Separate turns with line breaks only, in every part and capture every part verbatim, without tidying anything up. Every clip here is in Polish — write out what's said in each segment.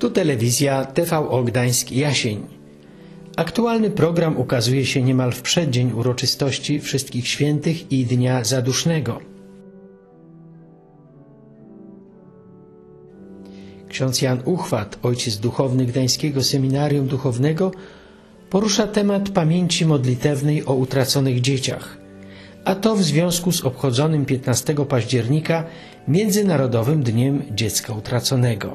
Tu telewizja T V O Gdańsk Jasień. Aktualny program ukazuje się niemal w przeddzień uroczystości Wszystkich Świętych i Dnia Zadusznego. Ksiądz Jan Uchwat, ojciec duchowny Gdańskiego Seminarium Duchownego, porusza temat pamięci modlitewnej o utraconych dzieciach, a to w związku z obchodzonym piętnastego października Międzynarodowym Dniem Dziecka Utraconego.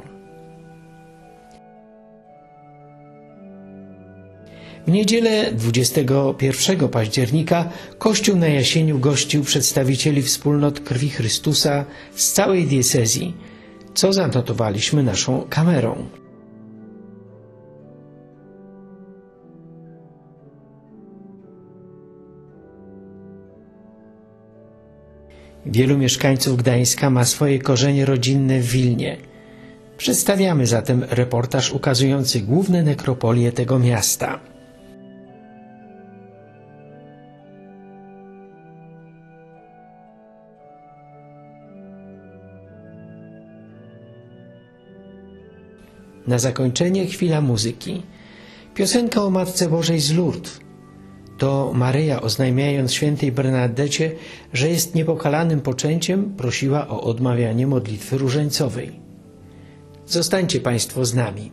W niedzielę dwudziestego pierwszego października Kościół na Jasieniu gościł przedstawicieli wspólnot Krwi Chrystusa z całej diecezji, co zanotowaliśmy naszą kamerą. Wielu mieszkańców Gdańska ma swoje korzenie rodzinne w Wilnie. Przedstawiamy zatem reportaż ukazujący główne nekropolie tego miasta. Na zakończenie chwila muzyki. Piosenka o Matce Bożej z Lourdes. To Maryja, oznajmiając świętej Bernadecie, że jest niepokalanym poczęciem, prosiła o odmawianie modlitwy różańcowej. Zostańcie Państwo z nami.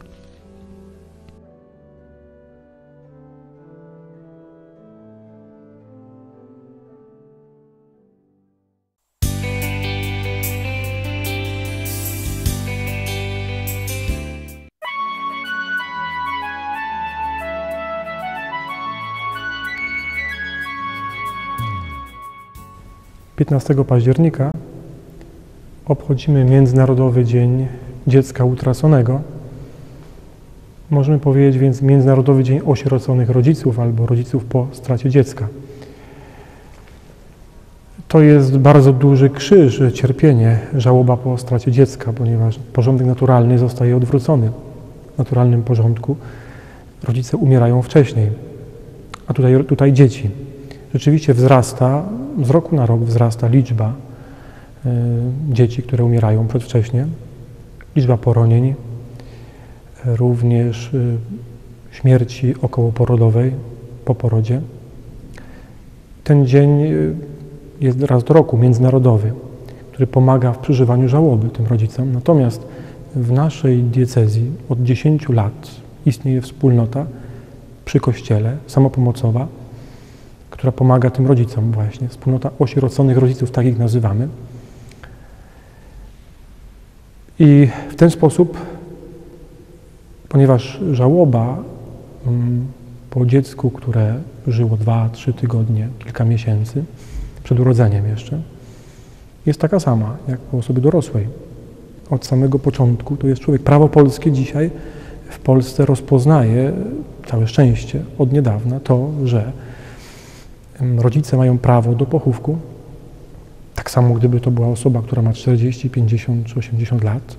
piętnastego października obchodzimy Międzynarodowy Dzień Dziecka Utraconego. Możemy powiedzieć więc Międzynarodowy Dzień Osieroconych Rodziców albo Rodziców po stracie dziecka. To jest bardzo duży krzyż, cierpienie, żałoba po stracie dziecka, ponieważ porządek naturalny zostaje odwrócony. W naturalnym porządku rodzice umierają wcześniej, a tutaj, tutaj dzieci. Rzeczywiście wzrasta, z roku na rok wzrasta liczba y, dzieci, które umierają przedwcześnie, liczba poronień, również y, śmierci okołoporodowej po porodzie. Ten dzień y, jest raz do roku międzynarodowy, który pomaga w przeżywaniu żałoby tym rodzicom. Natomiast w naszej diecezji od dziesięciu lat istnieje wspólnota przy Kościele, samopomocowa, która pomaga tym rodzicom właśnie, wspólnota osieroconych rodziców, tak ich nazywamy. I w ten sposób, ponieważ żałoba um, po dziecku, które żyło dwa, trzy tygodnie, kilka miesięcy, przed urodzeniem jeszcze, jest taka sama, jak po osobie dorosłej. Od samego początku to jest człowiek. Prawo polskie dzisiaj w Polsce rozpoznaje, całe szczęście, od niedawna to, że rodzice mają prawo do pochówku, tak samo gdyby to była osoba, która ma czterdzieści, pięćdziesiąt czy osiemdziesiąt lat,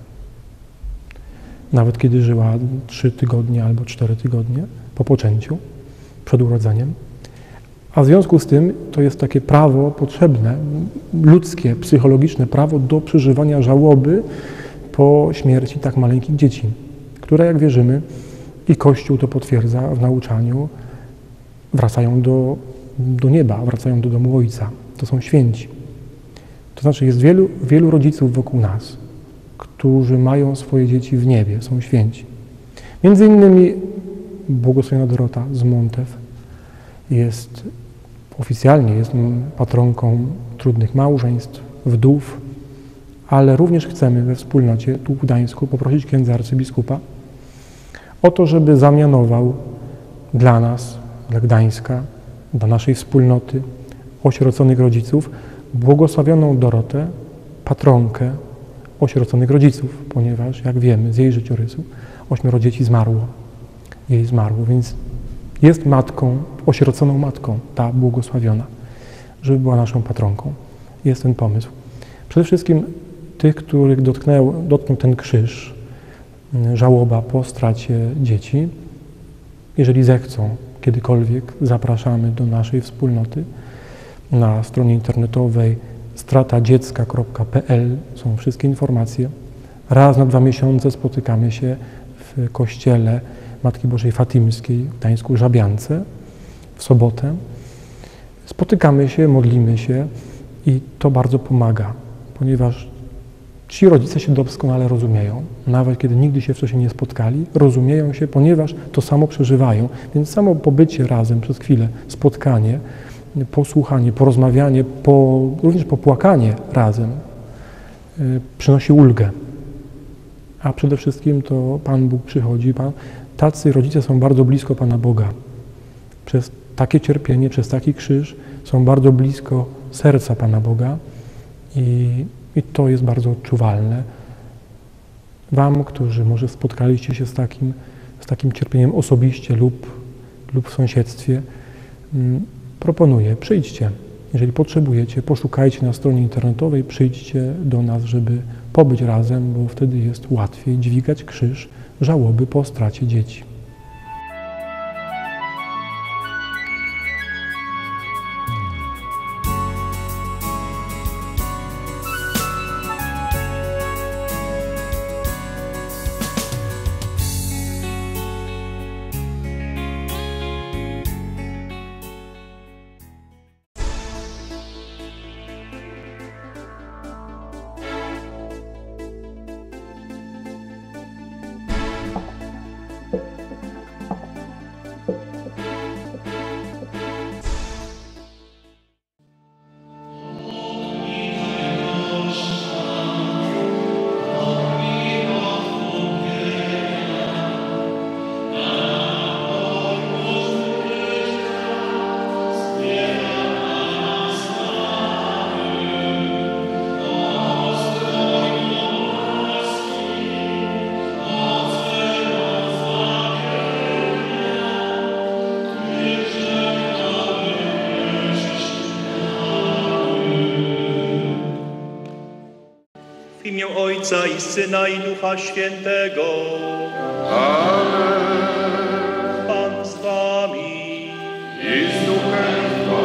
nawet kiedy żyła trzy tygodnie albo cztery tygodnie po poczęciu, przed urodzeniem. A w związku z tym to jest takie prawo potrzebne, ludzkie, psychologiczne prawo do przeżywania żałoby po śmierci tak maleńkich dzieci, które, jak wierzymy, i Kościół to potwierdza w nauczaniu, wracają do do nieba, wracają do domu Ojca. To są święci. To znaczy jest wielu, wielu rodziców wokół nas, którzy mają swoje dzieci w niebie, są święci. Między innymi błogosławiona Dorota z Montew jest oficjalnie jest patronką trudnych małżeństw, wdów, ale również chcemy we wspólnocie tu w Gdańsku poprosić księdza arcybiskupa o to, żeby zamianował dla nas, dla Gdańska, dla naszej wspólnoty osieroconych rodziców, błogosławioną Dorotę, patronkę osieroconych rodziców, ponieważ, jak wiemy z jej życiorysu, ośmioro dzieci zmarło. Jej zmarło, więc jest matką, osieroconą matką, ta błogosławiona, żeby była naszą patronką. Jest ten pomysł. Przede wszystkim tych, których dotknął, dotknął ten krzyż, żałoba po stracie dzieci, jeżeli zechcą, kiedykolwiek zapraszamy do naszej wspólnoty. Na stronie internetowej strata dziecka kropka p l są wszystkie informacje. Raz na dwa miesiące spotykamy się w kościele Matki Bożej Fatymskiej w Gdańsku Żabiance w sobotę. Spotykamy się, modlimy się i to bardzo pomaga, ponieważ ci rodzice się doskonale rozumieją, nawet kiedy nigdy się wcześniej nie spotkali, rozumieją się, ponieważ to samo przeżywają, więc samo pobycie razem przez chwilę, spotkanie, posłuchanie, porozmawianie, po, również popłakanie razem y, przynosi ulgę. A przede wszystkim to Pan Bóg przychodzi, Pan, tacy rodzice są bardzo blisko Pana Boga. Przez takie cierpienie, przez taki krzyż są bardzo blisko serca Pana Boga i, i to jest bardzo odczuwalne. Wam, którzy może spotkaliście się z takim, z takim cierpieniem osobiście lub, lub w sąsiedztwie, mm, proponuję, przyjdźcie. Jeżeli potrzebujecie, poszukajcie na stronie internetowej, przyjdźcie do nas, żeby pobyć razem, bo wtedy jest łatwiej dźwigać krzyż żałoby po stracie dzieci.
W imię Ojca i Syna i Ducha Świętego.
Amen.
Pan z wami.
I z duchem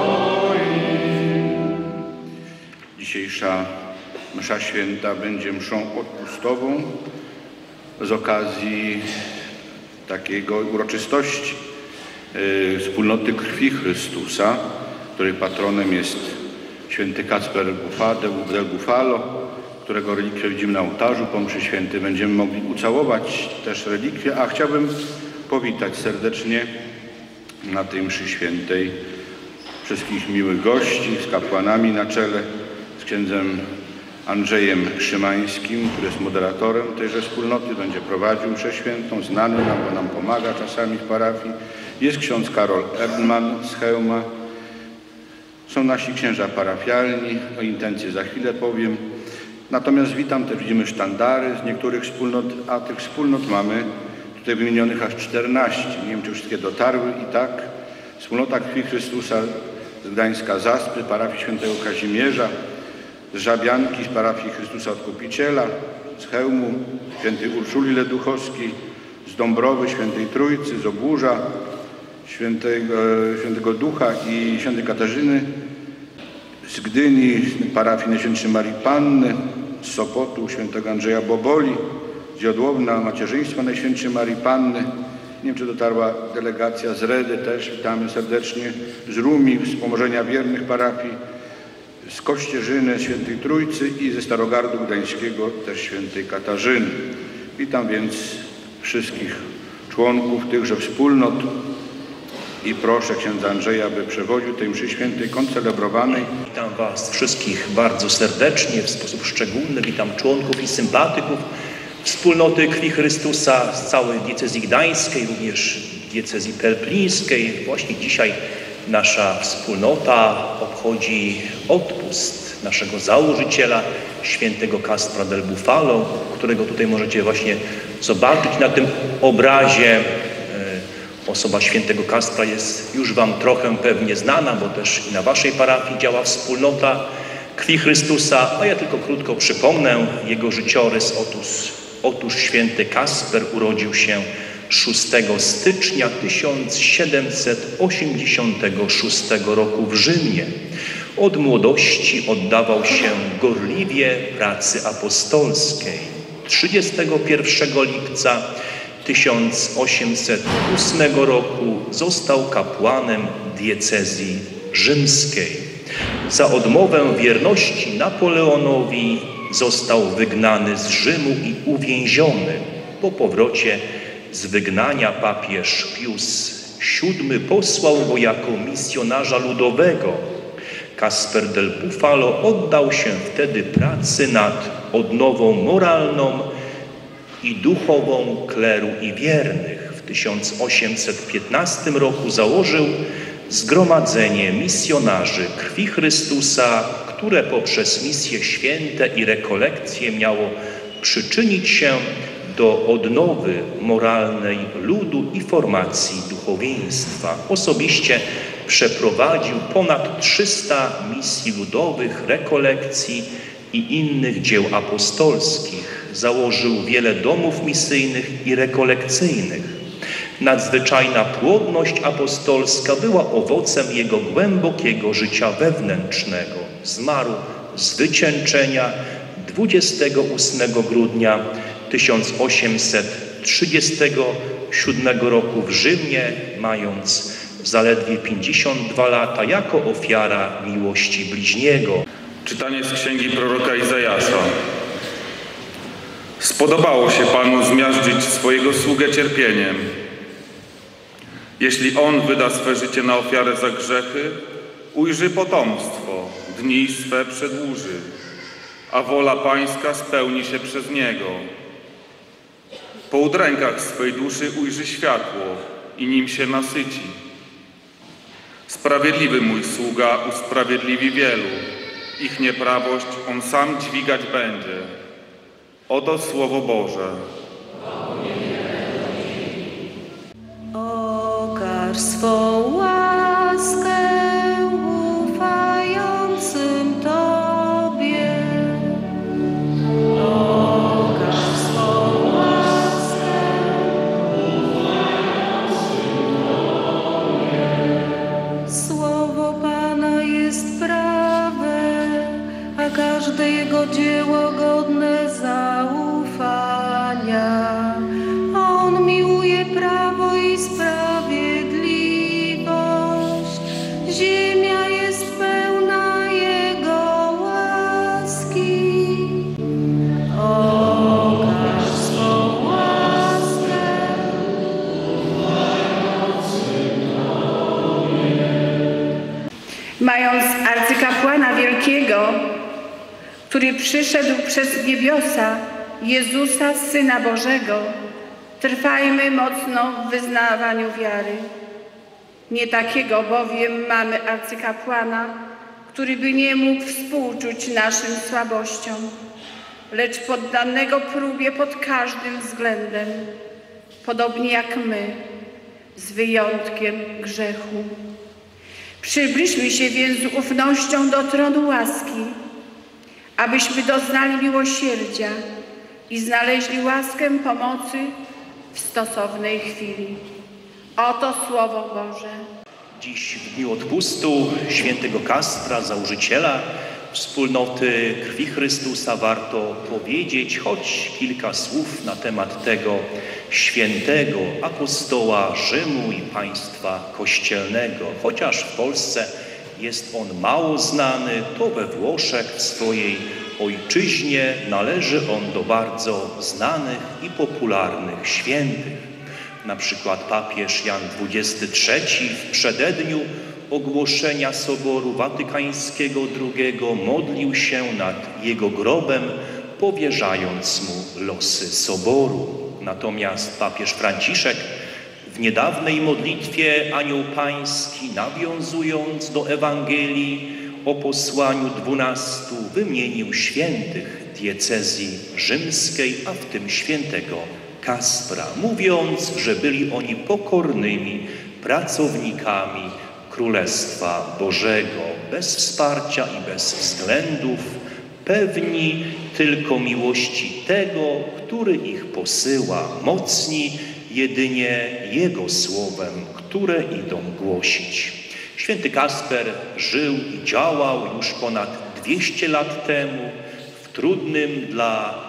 Twoim. Dzisiejsza msza święta będzie mszą odpustową z okazji takiego uroczystości yy, wspólnoty krwi Chrystusa, której patronem jest święty Kacper del Bufalo, którego relikwie widzimy na ołtarzu. Po mszy świętej będziemy mogli ucałować też relikwie, a chciałbym powitać serdecznie na tej mszy świętej wszystkich miłych gości z kapłanami na czele, z księdzem Andrzejem Szymańskim, który jest moderatorem tejże wspólnoty, będzie prowadził mszę świętą, znany nam, bo nam pomaga czasami w parafii. Jest ksiądz Karol Erdman z Chełma. Są nasi księża parafialni, o intencji za chwilę powiem. Natomiast witam, też widzimy sztandary z niektórych wspólnot, a tych wspólnot mamy tutaj wymienionych aż czternaście. Nie wiem, czy wszystkie dotarły i tak. Wspólnota Krwi Chrystusa z Gdańska Zaspy, parafii świętego Kazimierza, z Żabianki, z parafii Chrystusa Odkupiciela, z Chełmu, świętej Urszuli Leduchowskiej, z Dąbrowy, świętej Trójcy, z Obórza, świętego, świętego Ducha i świętej Katarzyny, z Gdyni, z parafii Najświętszej Marii Panny, z Sopotu, świętego Andrzeja Boboli, z Jodłowna, Macierzyństwa Najświętszej Marii Panny. Nie wiem, czy dotarła delegacja z Redy też, witamy serdecznie, z Rumi, Wspomożenia Wiernych parafii, z Kościerzyny, świętej Trójcy i ze Starogardu Gdańskiego też świętej Katarzyny. Witam więc wszystkich członków tychże wspólnot i proszę księdza Andrzeja, aby przewodził tej mszy świętej koncelebrowanej.
Witam Was wszystkich bardzo serdecznie, w sposób szczególny. Witam członków i sympatyków wspólnoty Krwi Chrystusa z całej diecezji gdańskiej, również diecezji pelplińskiej. Właśnie dzisiaj nasza wspólnota obchodzi odpust naszego założyciela, świętego Kaspra del Bufalo, którego tutaj możecie właśnie zobaczyć na tym obrazie. Osoba świętego Kaspra jest już Wam trochę pewnie znana, bo też i na Waszej parafii działa wspólnota Krwi Chrystusa, a ja tylko krótko przypomnę jego życiorys. Otóż, otóż święty Kasper urodził się szóstego stycznia tysiąc siedemset osiemdziesiątego szóstego roku w Rzymie. Od młodości oddawał się gorliwie pracy apostolskiej. trzydziestego pierwszego lipca tysiąc osiemset ósmego roku został kapłanem diecezji rzymskiej. Za odmowę wierności Napoleonowi został wygnany z Rzymu i uwięziony. Po powrocie z wygnania papież Pius siódmy posłał go jako misjonarza ludowego. Kasper del Bufalo oddał się wtedy pracy nad odnową moralną i duchową kleru i wiernych. W tysiąc osiemset piętnastym roku założył Zgromadzenie Misjonarzy Krwi Chrystusa, które poprzez misje święte i rekolekcje miało przyczynić się do odnowy moralnej ludu i formacji duchowieństwa. Osobiście przeprowadził ponad trzysta misji ludowych, rekolekcji i innych dzieł apostolskich. Założył wiele domów misyjnych i rekolekcyjnych. Nadzwyczajna płodność apostolska była owocem jego głębokiego życia wewnętrznego. Zmarł z wycieńczenia dwudziestego ósmego grudnia tysiąc osiemset trzydziestego siódmego roku w Rzymie, mając zaledwie pięćdziesiąt dwa lata, jako ofiara miłości bliźniego.
Czytanie z księgi proroka Izajasza. Spodobało się Panu zmiażdżyć swojego sługę cierpieniem. Jeśli On wyda swe życie na ofiarę za grzechy, ujrzy potomstwo, dni swe przedłuży, a wola Pańska spełni się przez Niego. Po udrękach swej duszy ujrzy światło i nim się nasyci. Sprawiedliwy mój sługa usprawiedliwi wielu, ich nieprawość On sam dźwigać będzie. Oto Słowo Boże.
Okaż swą łaskę ufającym Tobie. Okaż swą łaskę ufającym Tobie. Słowo Pana jest prawe, a każde Jego dzieło godne zaufania. On miłuje prawo i sprawiedliwość. Ziemia jest pełna Jego łaski. Okaż swą łaskę.
Mając arcykapłana wielkiego, który przyszedł przez niebiosa, Jezusa, Syna Bożego, trwajmy mocno w wyznawaniu wiary. Nie takiego bowiem mamy arcykapłana, który by nie mógł współczuć naszym słabościom, lecz poddanego próbie pod każdym względem, podobnie jak my, z wyjątkiem grzechu. Przybliżmy się więc z ufnością do tronu łaski, abyśmy doznali miłosierdzia i znaleźli łaskę pomocy w stosownej chwili. Oto Słowo Boże.
Dziś w dniu odpustu świętego Kaspra, założyciela wspólnoty Krwi Chrystusa, warto powiedzieć choć kilka słów na temat tego świętego apostoła Rzymu i państwa kościelnego. Chociaż w Polsce jest on mało znany, to we Włoszech, w swojej ojczyźnie, należy on do bardzo znanych i popularnych świętych. Na przykład papież Jan dwudziesty trzeci w przededniu ogłoszenia Soboru Watykańskiego drugiego modlił się nad jego grobem, powierzając mu losy Soboru. Natomiast papież Franciszek w niedawnej modlitwie Anioł Pański, nawiązując do Ewangelii o posłaniu dwunastu, wymienił świętych diecezji rzymskiej, a w tym świętego Kaspra, mówiąc, że byli oni pokornymi pracownikami Królestwa Bożego, bez wsparcia i bez względów, pewni tylko miłości tego, który ich posyła, mocni jedynie Jego słowem, które idą głosić. Święty Kasper żył i działał już ponad dwieście lat temu w trudnym dla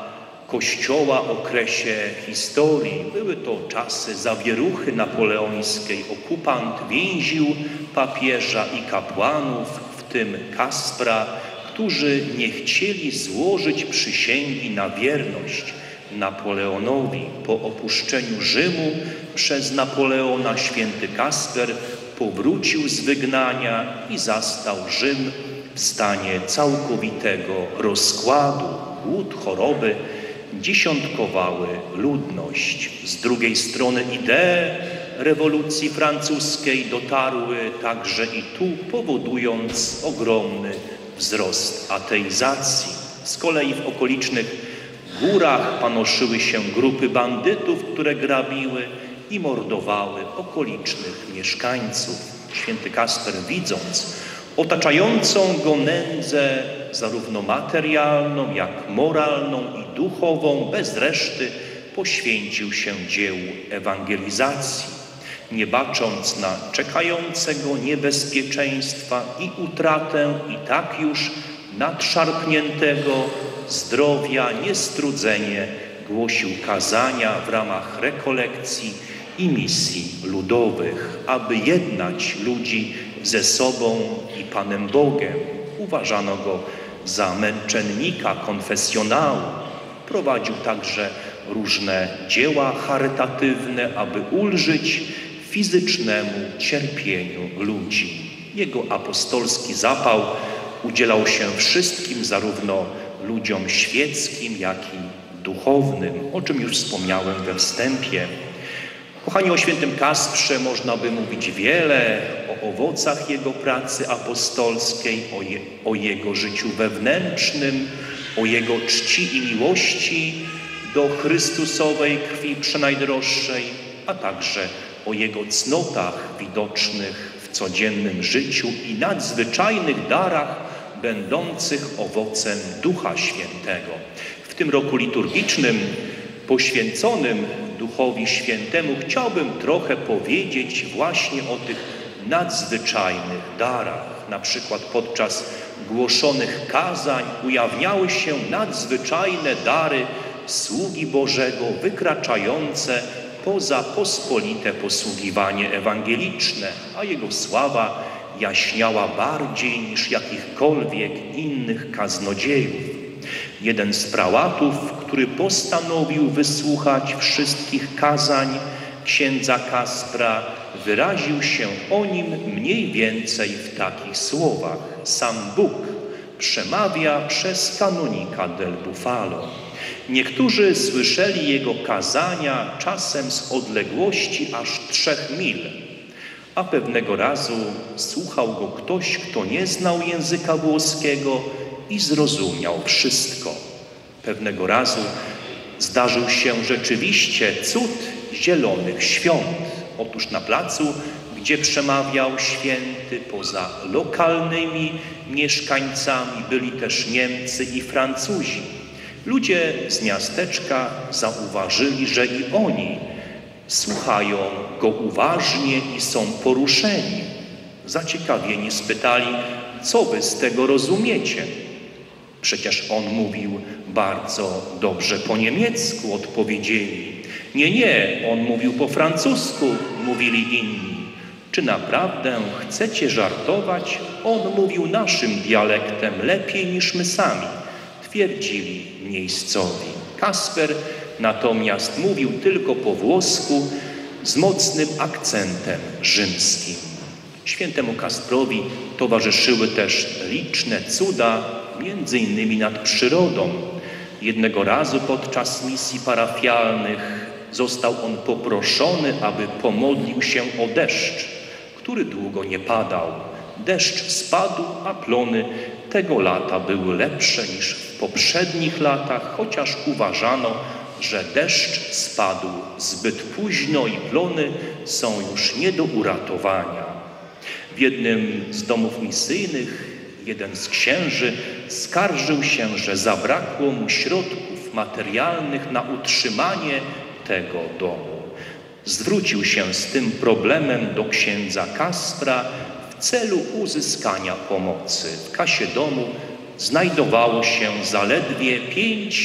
Kościoła okresie historii. Były to czasy zawieruchy napoleońskiej. Okupant więził papieża i kapłanów, w tym Kaspra, którzy nie chcieli złożyć przysięgi na wierność Napoleonowi. Po opuszczeniu Rzymu przez Napoleona święty Kasper powrócił z wygnania i zastał Rzym w stanie całkowitego rozkładu. Głód, choroby dziesiątkowały ludność. Z drugiej strony idee rewolucji francuskiej dotarły także i tu, powodując ogromny wzrost ateizacji. Z kolei w okolicznych górach panoszyły się grupy bandytów, które grabiły i mordowały okolicznych mieszkańców. Święty Kasper, widząc otaczającą go nędzę, zarówno materialną, jak moralną i duchową, bez reszty poświęcił się dziełu ewangelizacji, nie bacząc na czekającego niebezpieczeństwa i utratę i tak już nadszarpniętego zdrowia, niestrudzenie głosił kazania w ramach rekolekcji i misji ludowych, aby jednać ludzi ze sobą i Panem Bogiem. Uważano go za męczennika, konfesjonału. Prowadził także różne dzieła charytatywne, aby ulżyć fizycznemu cierpieniu ludzi. Jego apostolski zapał udzielał się wszystkim, zarówno ludziom świeckim, jak i duchownym, o czym już wspomniałem we wstępie. Kochani, o świętym Kasprze można by mówić wiele, o owocach jego pracy apostolskiej, o, je, o jego życiu wewnętrznym, o jego czci i miłości do Chrystusowej krwi przenajdroższej, a także o jego cnotach widocznych w codziennym życiu i nadzwyczajnych darach będących owocem Ducha Świętego. W tym roku liturgicznym poświęconym Duchowi Świętemu chciałbym trochę powiedzieć właśnie o tych nadzwyczajnych darach. Na przykład podczas głoszonych kazań ujawniały się nadzwyczajne dary sługi Bożego, wykraczające poza pospolite posługiwanie ewangeliczne, a jego sława jaśniała bardziej niż jakichkolwiek innych kaznodziejów. Jeden z prałatów, który postanowił wysłuchać wszystkich kazań księdza Kaspra, wyraził się o nim mniej więcej w takich słowach. Sam Bóg przemawia przez kanonika del Bufalo. Niektórzy słyszeli jego kazania czasem z odległości aż trzech mil, a pewnego razu słuchał go ktoś, kto nie znał języka włoskiego i zrozumiał wszystko. Pewnego razu zdarzył się rzeczywiście cud zielonych świąt. Otóż na placu, gdzie przemawiał święty, poza lokalnymi mieszkańcami byli też Niemcy i Francuzi. Ludzie z miasteczka zauważyli, że i oni słuchają go uważnie i są poruszeni. Zaciekawieni spytali, co wy z tego rozumiecie? Przecież on mówił bardzo dobrze po niemiecku, odpowiedzieli. Nie, nie, on mówił po francusku, mówili inni. Czy naprawdę chcecie żartować? On mówił naszym dialektem lepiej niż my sami, twierdzili miejscowi. Kasper natomiast mówił tylko po włosku z mocnym akcentem rzymskim. Świętemu Kasprowi towarzyszyły też liczne cuda, między innymi nad przyrodą. Jednego razu podczas misji parafialnych został on poproszony, aby pomodlił się o deszcz, który długo nie padał. Deszcz spadł, a plony tego lata były lepsze niż w poprzednich latach, chociaż uważano, że deszcz spadł zbyt późno i plony są już nie do uratowania. W jednym z domów misyjnych jeden z księży skarżył się, że zabrakło mu środków materialnych na utrzymanie tego domu. Zwrócił się z tym problemem do księdza Kaspra w celu uzyskania pomocy. W kasie domu znajdowało się zaledwie pięć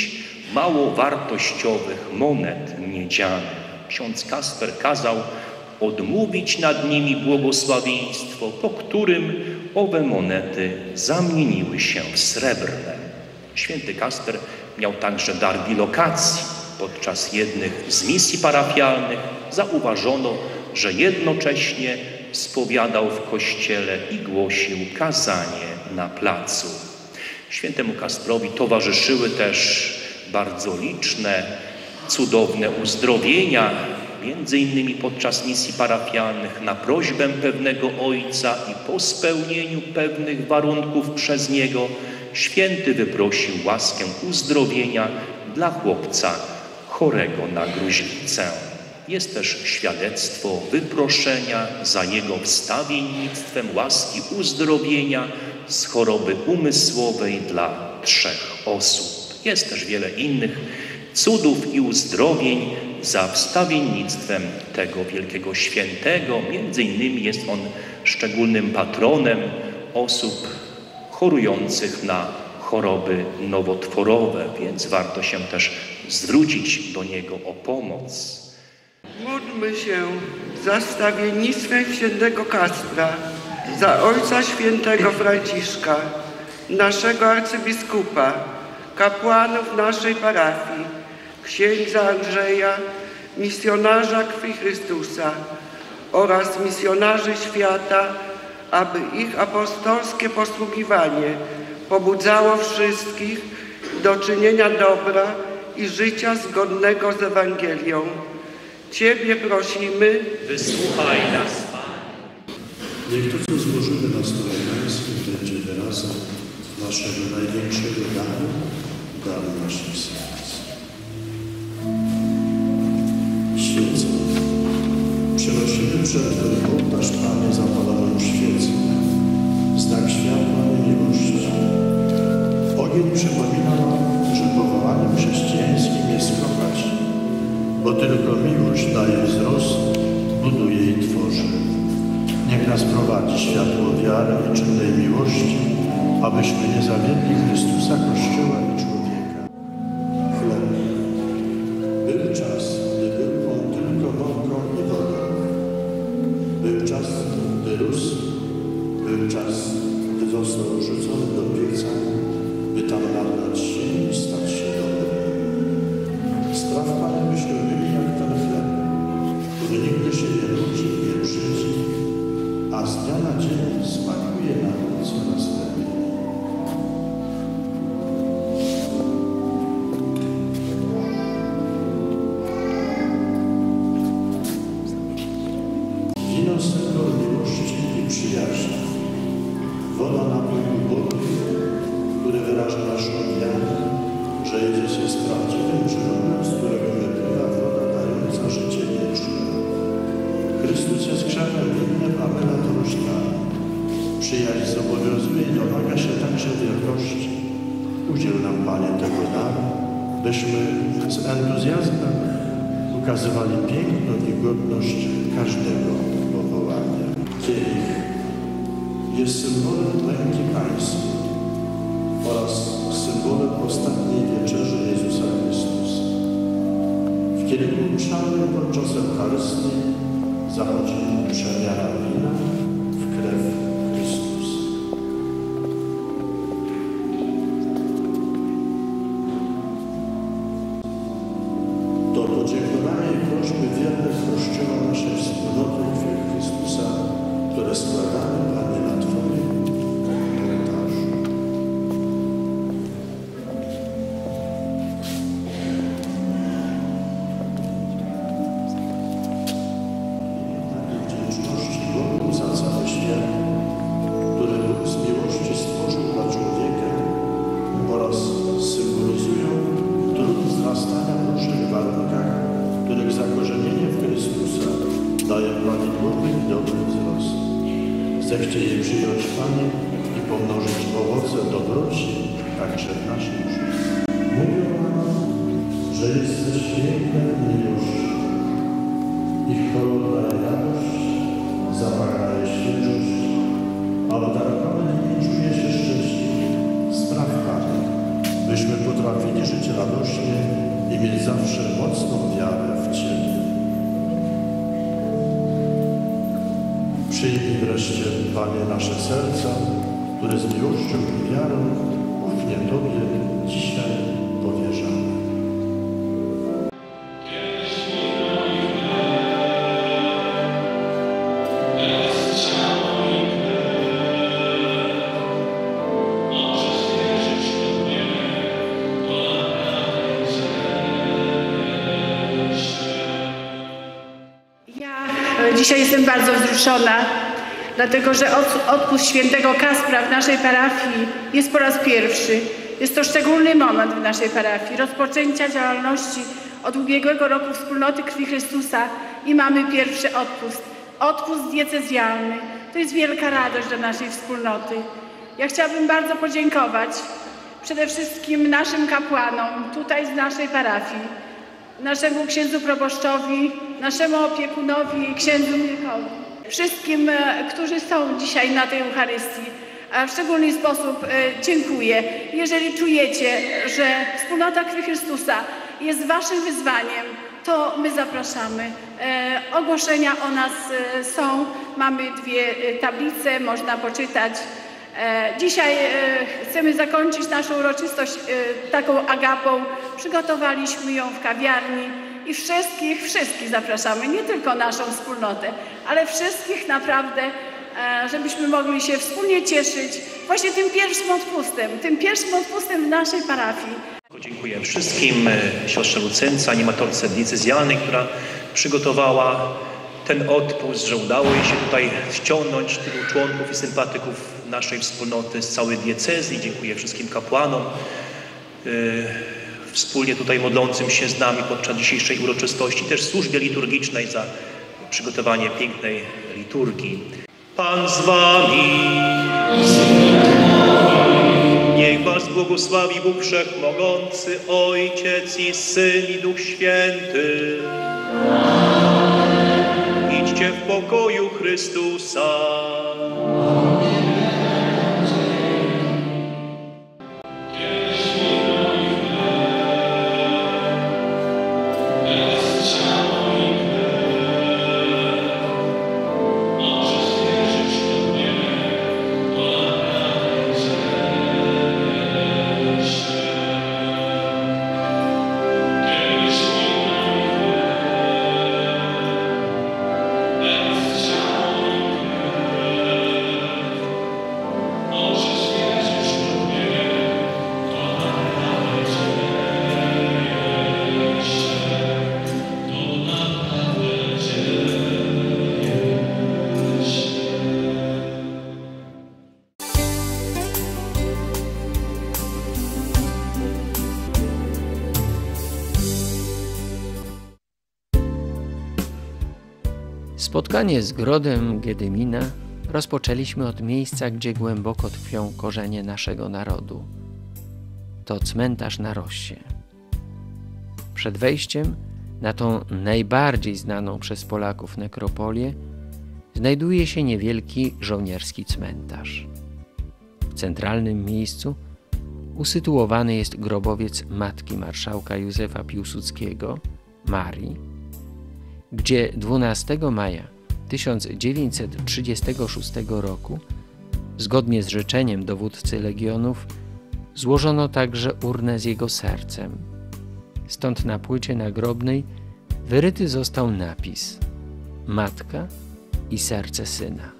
mało wartościowych monet miedzianych. Ksiądz Kasper kazał odmówić nad nimi błogosławieństwo, po którym owe monety zamieniły się w srebrne. Święty Kasper miał także dar bilokacji. Podczas jednych z misji parafialnych zauważono, że jednocześnie spowiadał w kościele i głosił kazanie na placu. Świętemu Kasprowi towarzyszyły też bardzo liczne, cudowne uzdrowienia, między innymi podczas misji parafialnych na prośbę pewnego ojca i po spełnieniu pewnych warunków przez niego święty wyprosił łaskę uzdrowienia dla chłopca chorego na gruźlicę. Jest też świadectwo wyproszenia za jego wstawiennictwem łaski uzdrowienia z choroby umysłowej dla trzech osób. Jest też wiele innych cudów i uzdrowień za wstawiennictwem tego wielkiego świętego. Między innymi jest on szczególnym patronem osób chorujących na choroby nowotworowe, więc warto się też zwrócić do niego o pomoc.
Módlmy się za wstawiennictwem świętego Kaspra, za ojca świętego Franciszka, naszego arcybiskupa, kapłanów naszej parafii, księdza Andrzeja, misjonarza krwi Chrystusa oraz misjonarzy świata, aby ich apostolskie posługiwanie pobudzało wszystkich do czynienia dobra i życia zgodnego z Ewangelią. Ciebie prosimy,
wysłuchaj nas, Panie.
Niech to, co złożymy na stole pańskim, będzie wyrazem naszego największego daru, daru naszych serc. Świecę. Przynosimy przed Twoim ołtarz, Panie, zapaloną świecę, znak światła i miłości. Ogień przypomina nam, że powołaniem chrześcijańskim jest kochać, bo tylko miłość daje wzrost, buduje i tworzy. Niech nas prowadzi światło wiary i czynnej miłości, abyśmy nie zawiedli Chrystusa, Kościoła i człowieka. Chleb. Był czas, gdy był on tylko mąką i wodą. Był czas, gdy rósł. Był czas, gdy został rzucony do pieca, by tam nabrać się i stać się dobrym. Spraw, Panie, byśmy byli jak ten chleb, który nigdy się nie nudzi, nie brzydzi, a z dnia na dzień smakuje nam coraz lepiej. Wino symbol miłości i przyjaźni. Woda napój ubogich, który wyraża naszą wiarę, że Jezus jest prawdziwym źródłem, z którego wypływa woda dająca życie wieczne. Chrystus jest krzewem winnym, a my latoroślami. Przyjaźń zobowiązuje i domaga się także wielkości. Udziel nam, Panie, tego daru, byśmy z entuzjazmem ukazywali piękno i godność każdego powołania. Kielich jest symbolem męki pańskiej oraz symbolem ostatniej wieczerzy Jezusa Chrystusa. W kielichu mszalnym podczas Eucharystii zachodzi przemiana wina w krew Chrystusa. To podziękowanie i prośby wiernych Kościoła naszej wspólnoty krwi Chrystusa, które składamy, Panie, na Twoim ołtarzu. Wdzięczności Bogu za cały świat, który Bóg z miłości stworzył dla człowieka oraz symbolizują trud wzrastania w różnych warunkach, których zakorzenienie w Chrystusa daje prawidłowy i dobry wzrost. Zechcie je przyjąć, Panie, i pomnożyć owoce dobroci także w naszym życiu. Mówią nam, że jesteś piękna i miłość. Ich kolor daje radość, zapach daje świeżość, a obdarowany nimi czuje się szczęśliwie. Spraw, Panie, byśmy potrafili żyć radośnie i mieć zawsze mocną wiarę w Ciebie. Przyjmij wreszcie, Panie, nasze serca, które z miłością i wiarą ufnie Tobie dzisiaj powierzamy.
Dzisiaj jestem bardzo wzruszona, dlatego że odpust świętego Kaspra w naszej parafii jest po raz pierwszy. Jest to szczególny moment w naszej parafii, rozpoczęcia działalności od ubiegłego roku Wspólnoty Krwi Chrystusa i mamy pierwszy odpust. Odpust diecezjalny. To jest wielka radość dla naszej wspólnoty. Ja chciałabym bardzo podziękować przede wszystkim naszym kapłanom tutaj z naszej parafii, naszemu księdzu proboszczowi, naszemu opiekunowi, księdzu Mirkowi, wszystkim, którzy są dzisiaj na tej Eucharystii. A w szczególny sposób dziękuję. Jeżeli czujecie, że Wspólnota Krwi Chrystusa jest waszym wyzwaniem, to my zapraszamy. Ogłoszenia o nas są, mamy dwie tablice, można poczytać. Dzisiaj chcemy zakończyć naszą uroczystość taką agapą. Przygotowaliśmy ją w kawiarni i wszystkich, wszystkich zapraszamy, nie tylko naszą wspólnotę, ale wszystkich naprawdę, żebyśmy mogli się wspólnie cieszyć właśnie tym pierwszym odpustem, tym pierwszym odpustem w naszej parafii.
Dziękuję wszystkim, siostrze Lucence, animatorce diecezjalnej, która przygotowała ten odpust, że udało jej się tutaj ściągnąć tylu członków i sympatyków naszej wspólnoty z całej diecezji. Dziękuję wszystkim kapłanom, yy, wspólnie tutaj modlącym się z nami podczas dzisiejszej uroczystości, też służbie liturgicznej za przygotowanie pięknej liturgii. Pan z wami. Niech was błogosławi Bóg Wszechmogący, Ojciec i Syn i Duch Święty. Idźcie w pokoju Chrystusa.
Spotkanie z Grodem Giedymina rozpoczęliśmy od miejsca, gdzie głęboko tkwią korzenie naszego narodu. To cmentarz na Rossie. Przed wejściem na tą najbardziej znaną przez Polaków nekropolię znajduje się niewielki żołnierski cmentarz. W centralnym miejscu usytuowany jest grobowiec matki marszałka Józefa Piłsudskiego, Marii, gdzie dwunastego maja tysiąc dziewięćset trzydziestego szóstego roku, zgodnie z życzeniem dowódcy legionów, złożono także urnę z jego sercem. Stąd na płycie nagrobnej wyryty został napis „Matka i serce syna”.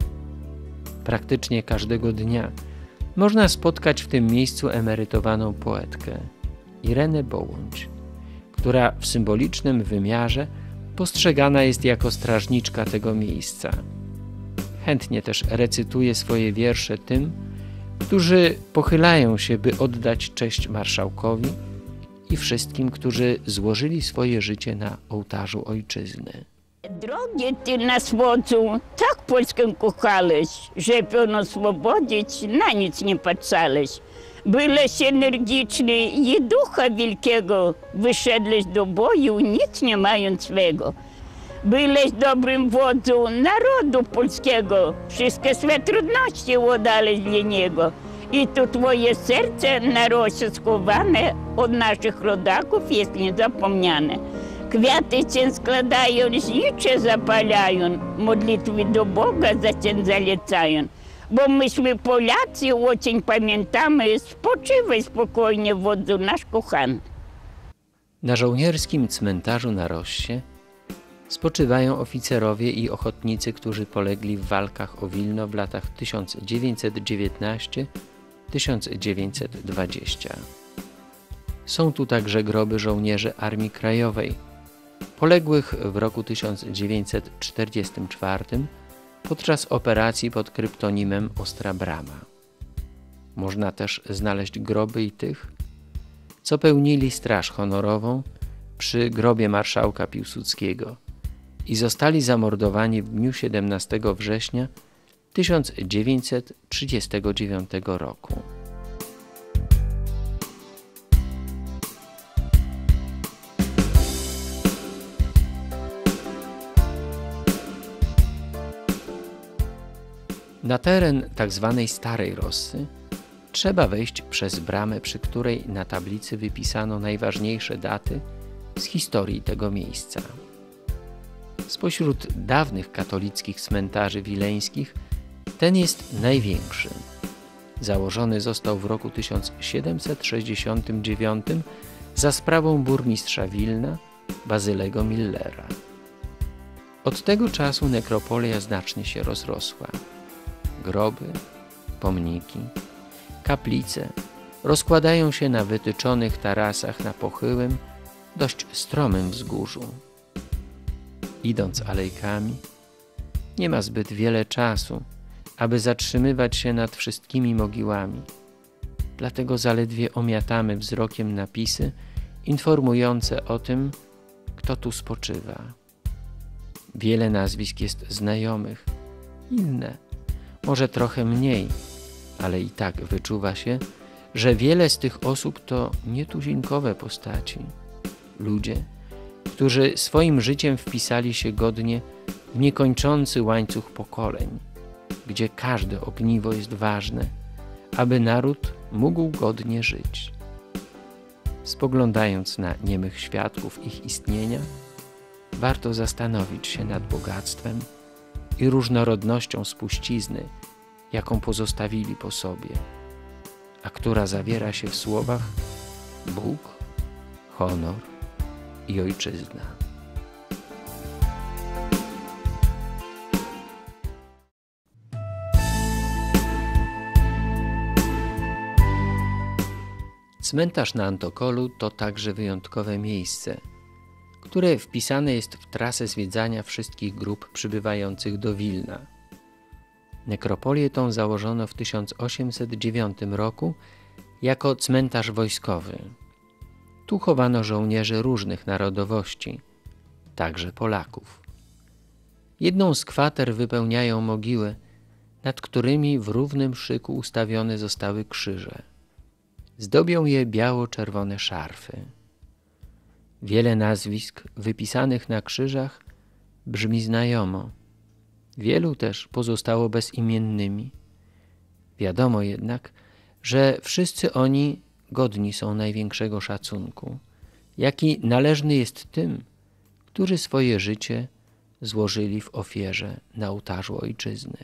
Praktycznie każdego dnia można spotkać w tym miejscu emerytowaną poetkę Irenę Bołądź, która w symbolicznym wymiarze postrzegana jest jako strażniczka tego miejsca. Chętnie też recytuje swoje wiersze tym, którzy pochylają się, by oddać cześć marszałkowi i wszystkim, którzy złożyli swoje życie na ołtarzu ojczyzny.
Drogie ty nas wodzu, tak Polskę kochałeś, że pełno swobodzić, na nic nie patrzałeś. Byłeś energiczny i ducha wielkiego, wyszedłeś do boju, nic nie mając swego. Byłeś dobrym wodzu narodu polskiego, wszystkie swe trudności oddałeś dla niego. I to twoje serce na rosie schowane od naszych rodaków jest niezapomniane. Kwiaty cię składają, znicze zapalają, modlitwy do Boga za cię zalecają. Bo myśmy Polacy очень pamiętamy, spoczywaj spokojnie wodzu nasz kochany.
Na żołnierskim cmentarzu na Rossie spoczywają oficerowie i ochotnicy, którzy polegli w walkach o Wilno w latach tysiąc dziewięćset dziewiętnasty do tysiąc dziewięćset dwudziestego. Są tu także groby żołnierzy Armii Krajowej, poległych w roku tysiąc dziewięćset czterdziestym czwartym podczas operacji pod kryptonimem Ostra Brama. Można też znaleźć groby i tych, co pełnili straż honorową przy grobie marszałka Piłsudskiego i zostali zamordowani w dniu siedemnastego września tysiąc dziewięćset trzydziestego dziewiątego roku. Na teren tzw. Starej Rossy trzeba wejść przez bramę, przy której na tablicy wypisano najważniejsze daty z historii tego miejsca. Spośród dawnych katolickich cmentarzy wileńskich ten jest największy. Założony został w roku tysiąc siedemset sześćdziesiątym dziewiątym za sprawą burmistrza Wilna, Bazylego Millera. Od tego czasu nekropolia znacznie się rozrosła. Groby, pomniki, kaplice rozkładają się na wytyczonych tarasach na pochyłym, dość stromym wzgórzu. Idąc alejkami, nie ma zbyt wiele czasu, aby zatrzymywać się nad wszystkimi mogiłami. Dlatego zaledwie omiatamy wzrokiem napisy informujące o tym, kto tu spoczywa. Wiele nazwisk jest znajomych, inne może trochę mniej, ale i tak wyczuwa się, że wiele z tych osób to nietuzinkowe postaci. Ludzie, którzy swoim życiem wpisali się godnie w niekończący łańcuch pokoleń, gdzie każde ogniwo jest ważne, aby naród mógł godnie żyć. Spoglądając na niemych świadków ich istnienia, warto zastanowić się nad bogactwem i różnorodnością spuścizny, jaką pozostawili po sobie, a która zawiera się w słowach Bóg, honor i ojczyzna. Cmentarz na Antokolu to także wyjątkowe miejsce, które wpisane jest w trasę zwiedzania wszystkich grup przybywających do Wilna. Nekropolię tą założono w tysiąc osiemset dziewiątym roku jako cmentarz wojskowy. Tu chowano żołnierzy różnych narodowości, także Polaków. Jedną z kwater wypełniają mogiły, nad którymi w równym szyku ustawione zostały krzyże. Zdobią je biało-czerwone szarfy. Wiele nazwisk wypisanych na krzyżach brzmi znajomo. Wielu też pozostało bezimiennymi. Wiadomo jednak, że wszyscy oni godni są największego szacunku, jaki należny jest tym, którzy swoje życie złożyli w ofierze na ołtarzu ojczyzny.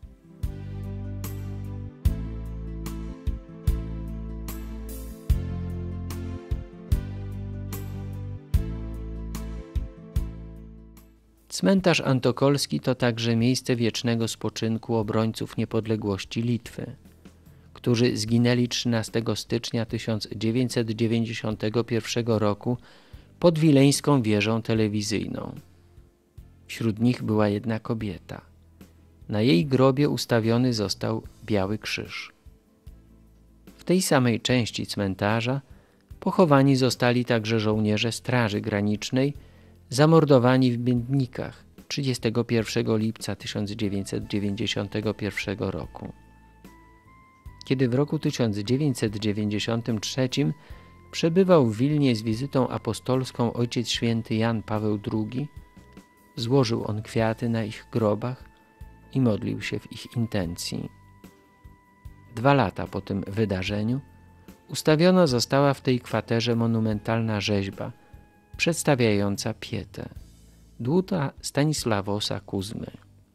Cmentarz antokolski to także miejsce wiecznego spoczynku obrońców niepodległości Litwy, którzy zginęli trzynastego stycznia tysiąc dziewięćset dziewięćdziesiątego pierwszego roku pod wileńską wieżą telewizyjną. Wśród nich była jedna kobieta. Na jej grobie ustawiony został biały krzyż. W tej samej części cmentarza pochowani zostali także żołnierze Straży Granicznej zamordowani w Miednikach trzydziestego pierwszego lipca tysiąc dziewięćset dziewięćdziesiątego pierwszego roku. Kiedy w roku tysiąc dziewięćset dziewięćdziesiątym trzecim przebywał w Wilnie z wizytą apostolską Ojciec Święty Jan Paweł drugi, złożył on kwiaty na ich grobach i modlił się w ich intencji. Dwa lata po tym wydarzeniu ustawiona została w tej kwaterze monumentalna rzeźba przedstawiająca Pietę, dłuta Stanisławosa Kuzmy.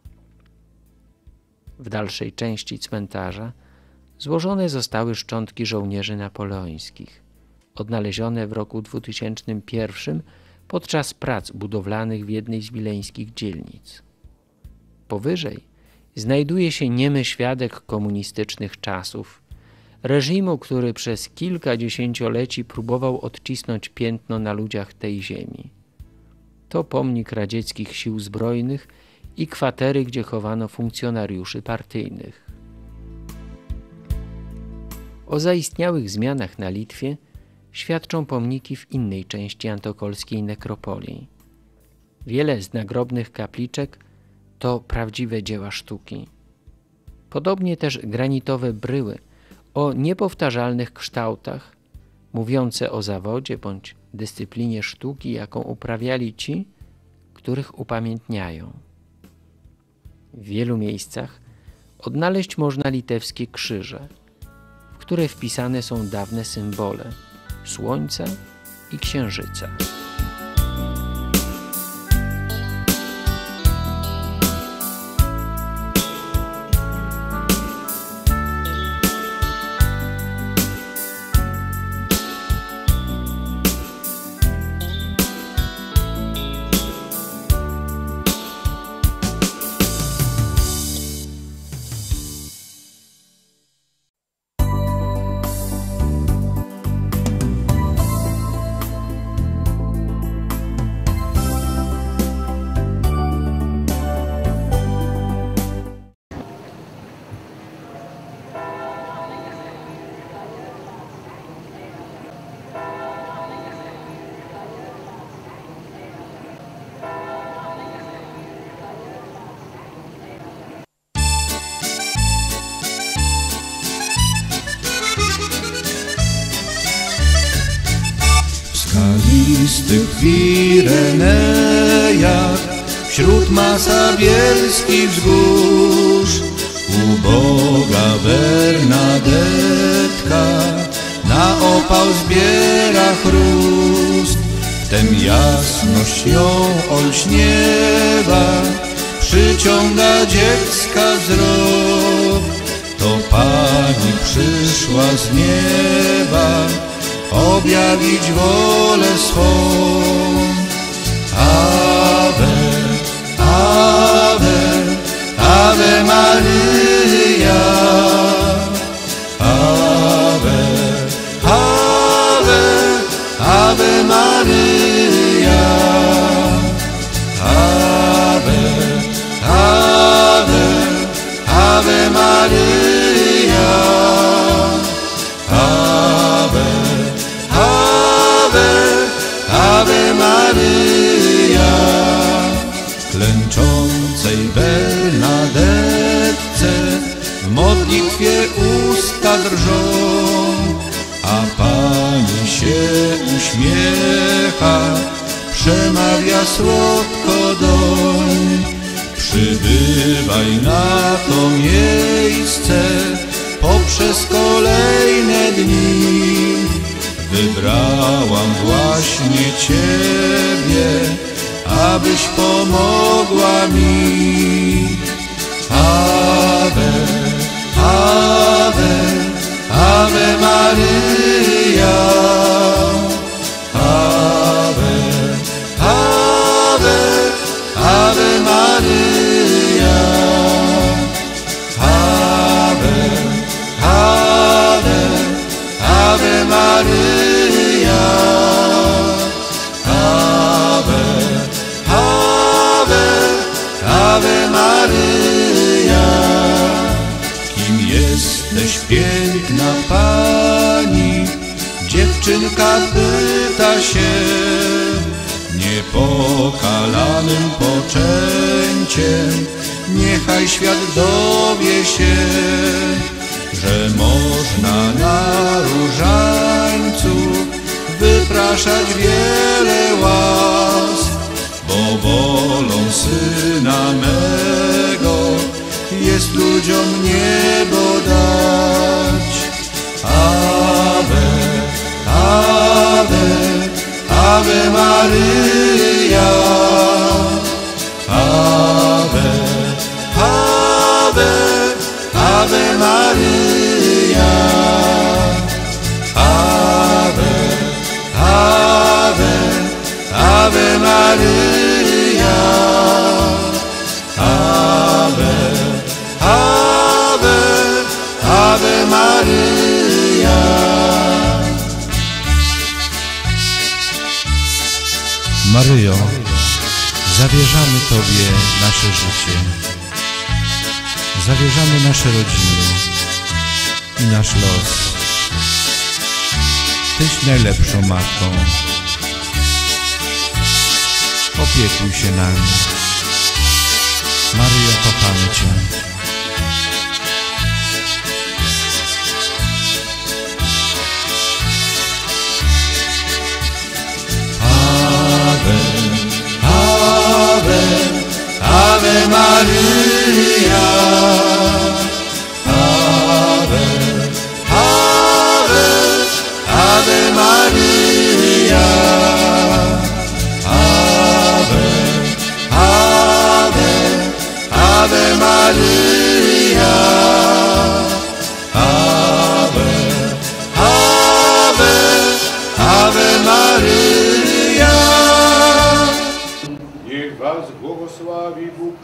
W dalszej części cmentarza złożone zostały szczątki żołnierzy napoleońskich, odnalezione w roku dwutysięcznym pierwszym podczas prac budowlanych w jednej z wileńskich dzielnic. Powyżej znajduje się niemy świadek komunistycznych czasów, reżimu, który przez kilka dziesięcioleci próbował odcisnąć piętno na ludziach tej ziemi. To pomnik radzieckich sił zbrojnych i kwatery, gdzie chowano funkcjonariuszy partyjnych. O zaistniałych zmianach na Litwie świadczą pomniki w innej części antokolskiej nekropolii. Wiele z nagrobnych kapliczek to prawdziwe dzieła sztuki. Podobnie też granitowe bryły o niepowtarzalnych kształtach, mówiące o zawodzie bądź dyscyplinie sztuki, jaką uprawiali ci, których upamiętniają. W wielu miejscach odnaleźć można litewskie krzyże, w które wpisane są dawne symbole słońca i księżyca.
skalistych Pirenejach, wśród masabielskich wzgórz, uboga Bernadetka na opał zbiera chrust. Wtem jasność ją olśniewa, przyciąga dziecka wzrok. To Pani przyszła z nieba, objawić wolę swą. Ave, Ave, Ave Maryja. Ave, Ave, Ave Maryja. Ave, Ave, Ave Maryja. Ave, Ave, Ave Maryja. Klęczącej Bernadetce w modlitwie usta drżą, a Pani się uśmiecha, przemawia słodko doń. Przybywaj na to miejsce poprzez kolejne dni. Wybrałam właśnie Ciebie, abyś pomogła mi. Ave, Ave, Ave Maryja. Ave, Ave, Ave Maryja. Ave, Ave, Ave Maryja. Ave, Ave, Ave Maryja. Kim jesteś, piękna Pani? Dziewczynka pyta się. Niepokalanym poczęciem niechaj świat dowie się, że można na różańcu wypraszać wiele łask, bo wolą Syna mego jest ludziom niebo dać. Ave, Ave, Ave Maria. Ave, Ave, Ave Maria. Ave, Ave, Ave Maria. Ave, Ave, Ave Maria.
Maryjo, zawierzamy Tobie nasze życie, zawierzamy nasze rodziny i nasz los. Tyś najlepszą matką, opiekuj się nami. Maryjo, kochamy Cię.
Ave, Ave, Ave Maria. Ave, Ave, Ave Maria. Ave, Ave, Ave Maria. Ave, Ave, Ave Maria.
Niech was błogosławi Bóg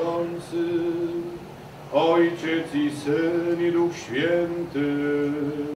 Wszechmogący, Ojciec i Syn i Duch Święty.